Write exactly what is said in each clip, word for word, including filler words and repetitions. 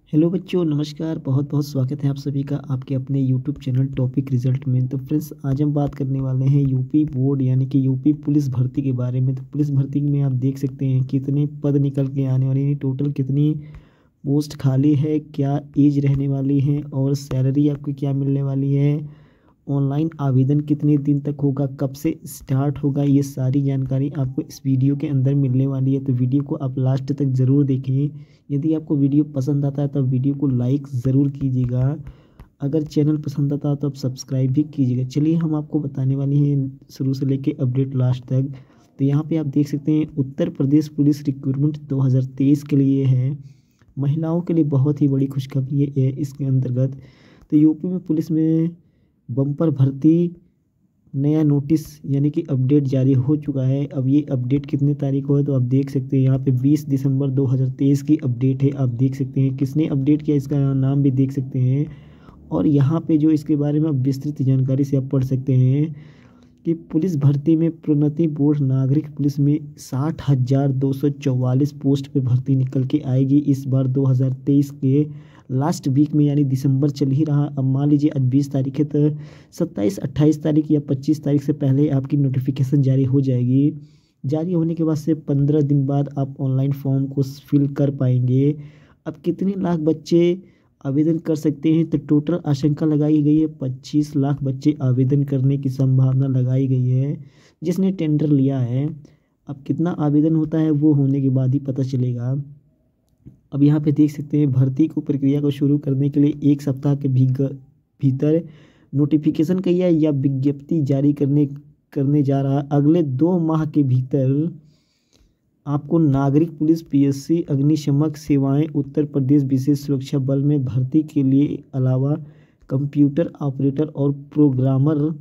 Hello बच्चों, नमस्कार। बहुत बहुत स्वागत है आप सभी का आपके अपने यूट्यूब चैनल टॉपिक रिजल्ट में। तो फ्रेंड्स, आज हम बात करने वाले हैं यूपी बोर्ड यानी कि यूपी पुलिस भर्ती के बारे में। तो पुलिस भर्ती में आप देख सकते हैं कितने पद निकल के आने वाले हैं, टोटल कितनी पोस्ट खाली है, क्या एज रहने वाली है और सैलरी आपको क्या मिलने वाली है, ऑनलाइन आवेदन कितने दिन तक होगा, कब से स्टार्ट होगा, ये सारी जानकारी आपको इस वीडियो के अंदर मिलने वाली है। तो वीडियो को आप लास्ट तक ज़रूर देखें। यदि आपको वीडियो पसंद आता है तो वीडियो को लाइक ज़रूर कीजिएगा। अगर चैनल पसंद आता है तो आप सब्सक्राइब भी कीजिएगा। चलिए, हम आपको बताने वाले हैं शुरू से लेके अपडेट लास्ट तक। तो यहाँ पे आप देख सकते हैं उत्तर प्रदेश पुलिस रिक्रूटमेंट दो हज़ार तेईस के लिए है। महिलाओं के लिए बहुत ही बड़ी खुशखबरी है इसके अंतर्गत। तो यूपी में पुलिस में बम्पर भर्ती नया नोटिस यानी कि अपडेट जारी हो चुका है। अब ये अपडेट कितने तारीख को है तो आप देख सकते हैं यहाँ पे बीस दिसंबर दो हज़ार तेईस की अपडेट है। आप देख सकते हैं किसने अपडेट किया, इसका नाम भी देख सकते हैं। और यहाँ पे जो इसके बारे में आप विस्तृत जानकारी से आप पढ़ सकते हैं कि पुलिस भर्ती में प्रोन्नति बोर्ड नागरिक पुलिस में साठ हज़ार दो सौ चौवालीस पोस्ट पे भर्ती निकल के आएगी इस बार दो हज़ार तेईस के लास्ट वीक में, यानी दिसंबर चल ही रहा। अब मान लीजिए आज बीस तारीख है तो सत्ताईस अट्ठाईस तारीख या पच्चीस तारीख से पहले आपकी नोटिफिकेशन जारी हो जाएगी। जारी होने के बाद से पंद्रह दिन बाद आप ऑनलाइन फॉर्म को फिल कर पाएंगे। अब कितने लाख बच्चे आवेदन कर सकते हैं तो टोटल आशंका लगाई गई है पच्चीस लाख बच्चे आवेदन करने की संभावना लगाई गई है जिसने टेंडर लिया है। अब कितना आवेदन होता है वो होने के बाद ही पता चलेगा। अब यहाँ पे देख सकते हैं भर्ती को प्रक्रिया को शुरू करने के लिए एक सप्ताह के भीतर नोटिफिकेशन का या विज्ञप्ति जारी करने करने जा रहा। अगले दो माह के भीतर आपको नागरिक पुलिस, पीएससी, अग्निशमक सेवाएं, उत्तर प्रदेश विशेष सुरक्षा बल में भर्ती के लिए अलावा कंप्यूटर ऑपरेटर और प्रोग्रामर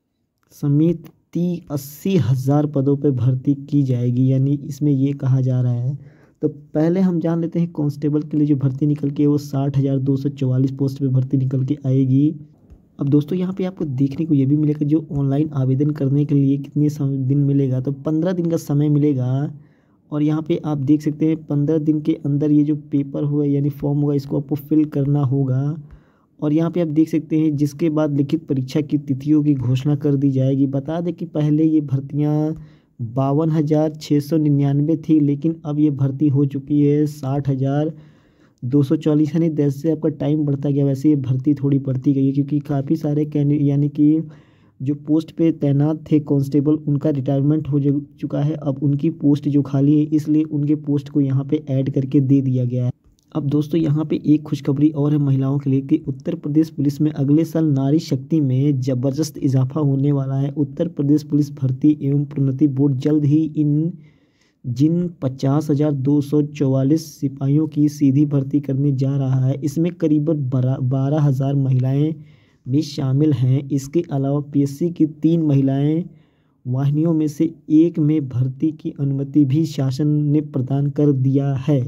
समेत ती अस्सी हज़ार पदों पर भर्ती की जाएगी, यानी इसमें ये कहा जा रहा है। तो पहले हम जान लेते हैं कांस्टेबल के लिए जो भर्ती निकल के वो साठ हज़ार दो सौ चौवालीस पोस्ट पे भर्ती निकल के आएगी। अब दोस्तों, यहाँ पे आपको देखने को ये भी मिलेगा जो ऑनलाइन आवेदन करने के लिए कितने समय दिन मिलेगा, तो पंद्रह दिन का समय मिलेगा। और यहाँ पे आप देख सकते हैं पंद्रह दिन के अंदर ये जो पेपर होगा यानी फॉर्म होगा इसको आपको फिल करना होगा। और यहाँ पे आप देख सकते हैं जिसके बाद लिखित परीक्षा की तिथियों की घोषणा कर दी जाएगी। बता दें कि पहले ये भर्तियाँ बावन हज़ार छः सौ निन्यानवे थी, लेकिन अब ये भर्ती हो चुकी है साठ हज़ार दो सौ चालीस, यानी जैसे से आपका टाइम बढ़ता गया वैसे ये भर्ती थोड़ी बढ़ती गई है, क्योंकि काफ़ी सारे कैंडिडेट यानी कि जो पोस्ट पे तैनात थे कांस्टेबल उनका रिटायरमेंट हो चुका है। अब उनकी पोस्ट जो खाली है इसलिए उनके पोस्ट को यहाँ पे ऐड करके दे दिया गया है। अब दोस्तों, यहाँ पे एक खुशखबरी और है महिलाओं के लिए कि उत्तर प्रदेश पुलिस में अगले साल नारी शक्ति में जबरदस्त इजाफा होने वाला है। उत्तर प्रदेश पुलिस भर्ती एवं प्रोन्नति बोर्ड जल्द ही इन जिन पचास हज़ार दो सौ चौवालीस सिपाहियों की सीधी भर्ती करने जा रहा है, इसमें करीबन बारह हज़ार महिलाएं भी शामिल हैं। इसके अलावा पीएससी की तीन महिलाएं वाहिनियों में से एक में भर्ती की अनुमति भी शासन ने प्रदान कर दिया है।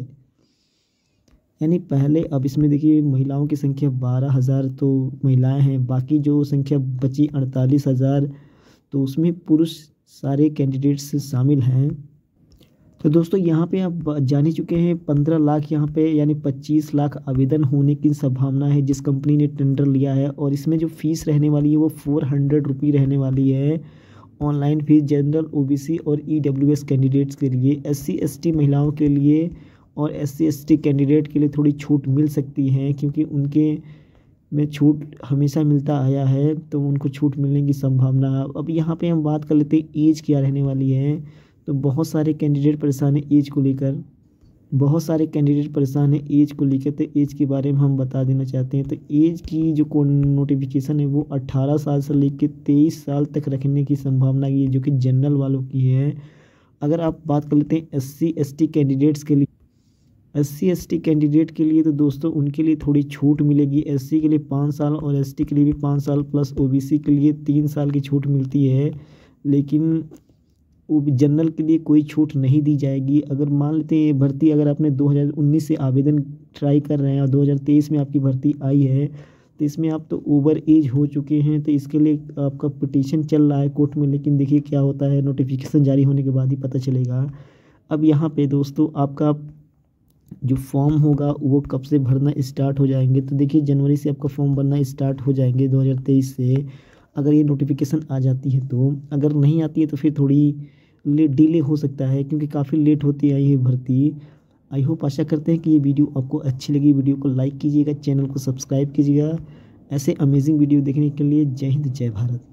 यानी पहले, अब इसमें देखिए महिलाओं की संख्या बारह हज़ार तो महिलाएं हैं, बाकी जो संख्या बची अड़तालीस हज़ार तो उसमें पुरुष सारे कैंडिडेट्स शामिल हैं। तो दोस्तों, यहाँ पे आप जान ही चुके हैं पंद्रह लाख यहाँ पे यानी पच्चीस लाख आवेदन होने की संभावना है जिस कंपनी ने टेंडर लिया है। और इसमें जो फीस रहने वाली है वो फोर हंड्रेड रुपी रहने वाली है ऑनलाइन फीस, जनरल, ओबीसी और ईडब्ल्यूएस कैंडिडेट्स के लिए। एससी एसटी महिलाओं के लिए और एससी एसटी कैंडिडेट के लिए थोड़ी छूट मिल सकती है, क्योंकि उनके में छूट हमेशा मिलता आया है तो उनको छूट मिलने की संभावना। अब यहाँ पे हम बात कर लेते हैं एज क्या रहने वाली है। तो बहुत सारे कैंडिडेट परेशान है एज को लेकर बहुत सारे कैंडिडेट परेशान है एज को लेकर तो एज के बारे में हम बता देना चाहते हैं। तो एज की जो नोटिफिकेशन है वो अट्ठारह साल से लेकर तेईस साल तक रखने की संभावना की है, जो कि जनरल वालों की है। अगर आप बात कर लेते हैं एससी एसटी कैंडिडेट्स के लिए, एससी एसटी कैंडिडेट के लिए तो दोस्तों उनके लिए थोड़ी छूट मिलेगी। एससी के लिए पाँच साल और एसटी के लिए भी पाँच साल प्लस ओबीसी के लिए तीन साल की छूट मिलती है, लेकिन जनरल के लिए कोई छूट नहीं दी जाएगी। अगर मान लेते हैं ये भर्ती अगर आपने दो हज़ार उन्नीस से आवेदन ट्राई कर रहे हैं और दो हज़ार तेईस में आपकी भर्ती आई है तो इसमें आप तो ओवर एज हो चुके हैं, तो इसके लिए आपका पिटीशन चल रहा है कोर्ट में। लेकिन देखिए क्या होता है, नोटिफिकेशन जारी होने के बाद ही पता चलेगा। अब यहाँ पे दोस्तों आपका जो फॉर्म होगा वो कब से भरना स्टार्ट हो जाएंगे, तो देखिए जनवरी से आपका फॉर्म भरना स्टार्ट हो जाएंगे दो हज़ार तेईस से, अगर ये नोटिफिकेशन आ जाती है तो। अगर नहीं आती है तो फिर थोड़ी ले डिले हो सकता है, क्योंकि काफ़ी लेट होती आई है भर्ती। आई होप, आशा करते हैं कि ये वीडियो आपको अच्छी लगी। वीडियो को लाइक कीजिएगा, चैनल को सब्सक्राइब कीजिएगा ऐसे अमेजिंग वीडियो देखने के लिए। जय हिंद, जय भारत।